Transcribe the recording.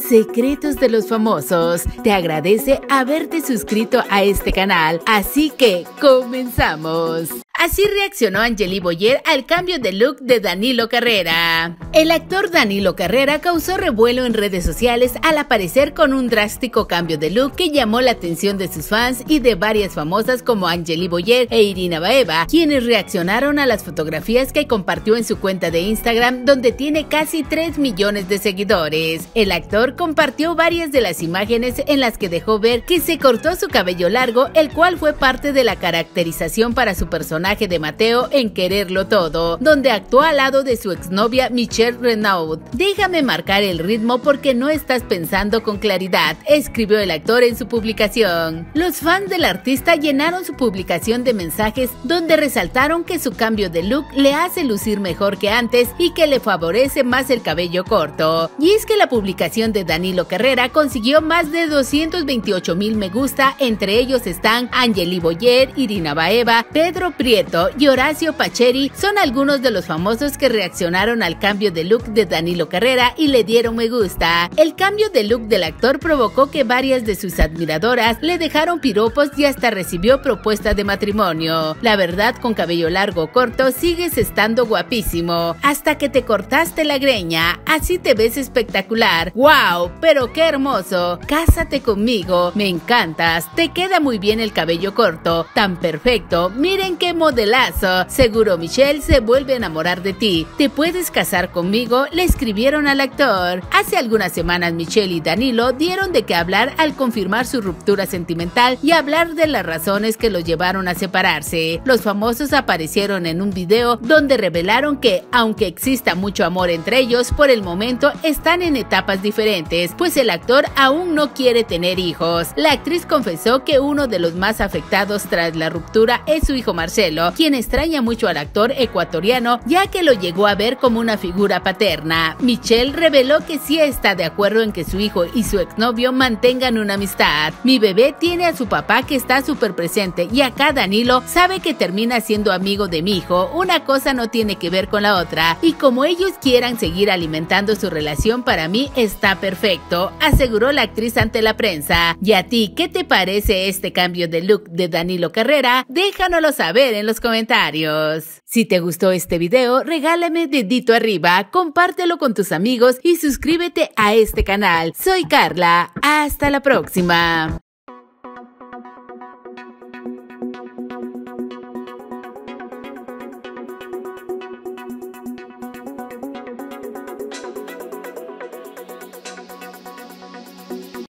Secretos de los famosos. Te agradece haberte suscrito a este canal, así que comenzamos. Así reaccionó Angely Boyer al cambio de look de Danilo Carrera. El actor Danilo Carrera causó revuelo en redes sociales al aparecer con un drástico cambio de look que llamó la atención de sus fans y de varias famosas como Angely Boyer e Irina Baeva, quienes reaccionaron a las fotografías que compartió en su cuenta de Instagram, donde tiene casi 3 millones de seguidores. El actor compartió varias de las imágenes en las que dejó ver que se cortó su cabello largo, el cual fue parte de la caracterización para su personaje de Mateo en Quererlo Todo, donde actuó al lado de su exnovia Michelle Renaud. Déjame marcar el ritmo porque no estás pensando con claridad, escribió el actor en su publicación. Los fans del artista llenaron su publicación de mensajes donde resaltaron que su cambio de look le hace lucir mejor que antes y que le favorece más el cabello corto. Y es que la publicación de Danilo Carrera consiguió más de 228,000 me gusta, entre ellos están Angely Boyer, Irina Baeva, Pedro Prieto y Horacio Pacheri. Son algunos de los famosos que reaccionaron al cambio de look de Danilo Carrera y le dieron me gusta. El cambio de look del actor provocó que varias de sus admiradoras le dejaron piropos y hasta recibió propuesta de matrimonio. La verdad, con cabello largo o corto sigues estando guapísimo. Hasta que te cortaste la greña, así te ves espectacular. ¡Wow! Pero qué hermoso. Cásate conmigo, me encantas. Te queda muy bien el cabello corto, tan perfecto. Miren qué modelazo. Seguro Michelle se vuelve a enamorar de ti. ¿Te puedes casar conmigo?, le escribieron al actor. Hace algunas semanas Michelle y Danilo dieron de qué hablar al confirmar su ruptura sentimental y hablar de las razones que los llevaron a separarse. Los famosos aparecieron en un video donde revelaron que, aunque exista mucho amor entre ellos, por el momento están en etapas diferentes, pues el actor aún no quiere tener hijos. La actriz confesó que uno de los más afectados tras la ruptura es su hijo Marcelo, quien extraña mucho al actor ecuatoriano, ya que lo llegó a ver como una figura paterna. Michelle reveló que sí está de acuerdo en que su hijo y su exnovio mantengan una amistad. Mi bebé tiene a su papá que está súper presente y acá Danilo sabe que termina siendo amigo de mi hijo. Una cosa no tiene que ver con la otra y como ellos quieran seguir alimentando su relación, para mí está perfecto, aseguró la actriz ante la prensa. ¿Y a ti qué te parece este cambio de look de Danilo Carrera? Déjanoslo saber en los comentarios. Si te gustó este video, regálame dedito arriba, compártelo con tus amigos y suscríbete a este canal. Soy Carla, hasta la próxima.